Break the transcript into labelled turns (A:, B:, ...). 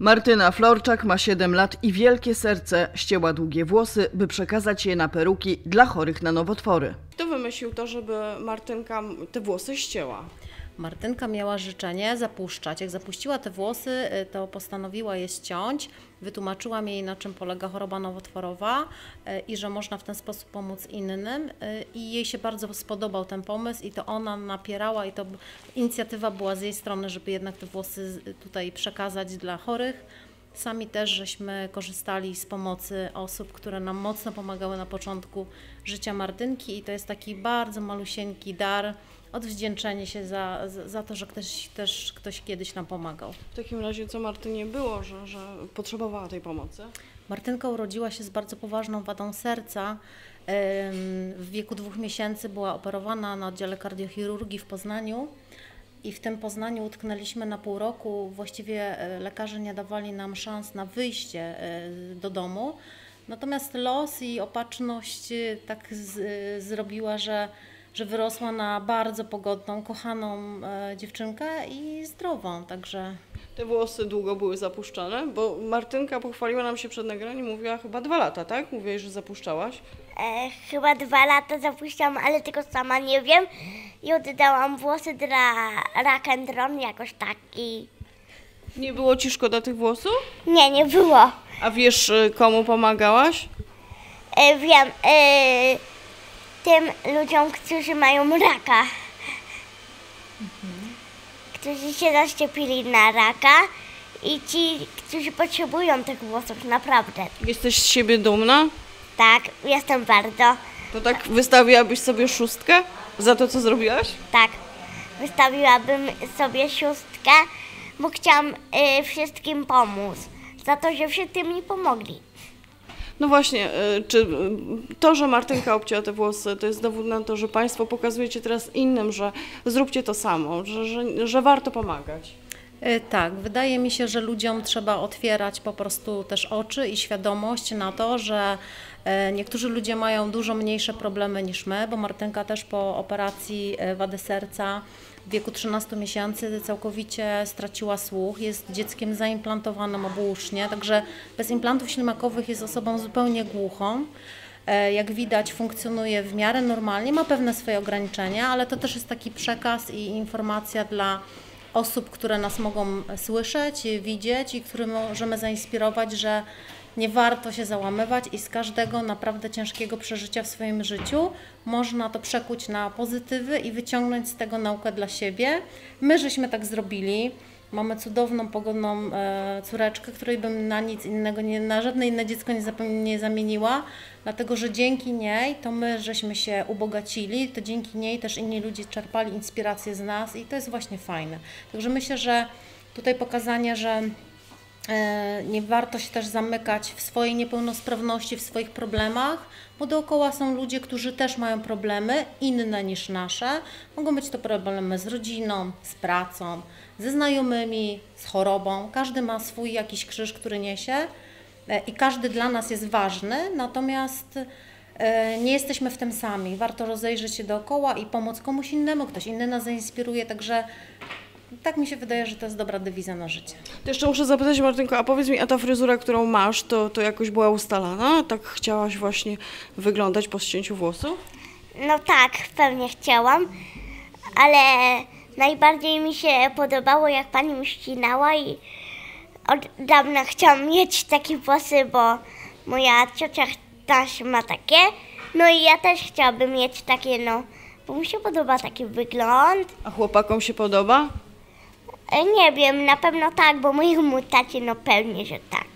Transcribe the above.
A: Martyna Florczak ma 7 lat i wielkie serce. Ścięła długie włosy, by przekazać je na peruki dla chorych na nowotwory.
B: Kto wymyślił to, żeby Martynka te włosy ścięła?
C: Martynka miała życzenie zapuszczać. Jak zapuściła te włosy, to postanowiła je ściąć. Wytłumaczyłam jej, na czym polega choroba nowotworowa i że można w ten sposób pomóc innym. I jej się bardzo spodobał ten pomysł i to ona napierała i to inicjatywa była z jej strony, żeby jednak te włosy tutaj przekazać dla chorych. Sami też żeśmy korzystali z pomocy osób, które nam mocno pomagały na początku życia Martynki i to jest taki bardzo malusieńki dar, odwdzięczenie się za to, że ktoś kiedyś nam pomagał.
B: W takim razie co Martynie było, że potrzebowała tej pomocy?
C: Martynka urodziła się z bardzo poważną wadą serca. W wieku 2 miesięcy była operowana na oddziale kardiochirurgii w Poznaniu. I w tym Poznaniu utknęliśmy na pół roku. Właściwie lekarze nie dawali nam szans na wyjście do domu. Natomiast los i opatrzność tak zrobiła, że wyrosła na bardzo pogodną, kochaną dziewczynkę i zdrową, także...
B: Te włosy długo były zapuszczane, bo Martynka pochwaliła nam się przed nagraniem, mówiła chyba 2 lata, tak? Mówiłaś, że zapuszczałaś.
D: Chyba 2 lata zapuściłam, ale tylko sama nie wiem. I oddałam włosy dla Rock and Roll jakoś taki.
B: Nie było ci szkoda tych włosów?
D: Nie, nie było.
B: A wiesz, komu pomagałaś?
D: Wiem, tym ludziom, którzy mają raka. Którzy się zaszczepili na raka i ci, którzy potrzebują tych włosów, naprawdę.
B: Jesteś z siebie dumna?
D: Tak, jestem bardzo.
B: To tak wystawiłabyś sobie 6 za to, co zrobiłaś?
D: Tak, wystawiłabym sobie 6, bo chciałam wszystkim pomóc. Za to, że wszyscy mi pomogli.
B: No właśnie, czy to, że Martynka obcięła te włosy, to jest dowód na to, że Państwo pokazujecie teraz innym, że zróbcie to samo, że warto pomagać?
C: Tak, wydaje mi się, że ludziom trzeba otwierać po prostu też oczy i świadomość na to, że niektórzy ludzie mają dużo mniejsze problemy niż my, bo Martynka też po operacji wady serca w wieku 13 miesięcy całkowicie straciła słuch, jest dzieckiem zaimplantowanym obuusznie, także bez implantów ślimakowych jest osobą zupełnie głuchą. Jak widać, funkcjonuje w miarę normalnie, ma pewne swoje ograniczenia, ale to też jest taki przekaz i informacja dla osób, które nas mogą słyszeć, widzieć i które możemy zainspirować, że nie warto się załamywać i z każdego naprawdę ciężkiego przeżycia w swoim życiu można to przekuć na pozytywy i wyciągnąć z tego naukę dla siebie. My żeśmy tak zrobili. Mamy cudowną, pogodną córeczkę, której bym na nic innego, na żadne inne dziecko nie zamieniła, dlatego że dzięki niej to my żeśmy się ubogacili, to dzięki niej też inni ludzie czerpali inspirację z nas i to jest właśnie fajne. Także myślę, że tutaj pokazanie, że nie warto się też zamykać w swojej niepełnosprawności, w swoich problemach, bo dookoła są ludzie, którzy też mają problemy inne niż nasze. Mogą być to problemy z rodziną, z pracą, ze znajomymi, z chorobą. Każdy ma swój jakiś krzyż, który niesie i każdy dla nas jest ważny, natomiast nie jesteśmy w tym sami. Warto rozejrzeć się dookoła i pomóc komuś innemu, ktoś inny nas zainspiruje, także tak mi się wydaje, że to jest dobra dewiza na życie.
B: To jeszcze muszę zapytać, Martynko, a powiedz mi, a ta fryzura, którą masz, to jakoś była ustalana? Tak chciałaś właśnie wyglądać po ścięciu włosów?
D: No tak, pewnie chciałam, ale najbardziej mi się podobało, jak pani mi ścinała i od dawna chciałam mieć takie włosy, bo moja ciocia też ma takie. No i ja też chciałabym mieć takie, no, bo mi się podoba taki wygląd.
B: A chłopakom się podoba?
D: Nie wiem, na pewno tak, bo mojemu tacie no pewnie, że tak.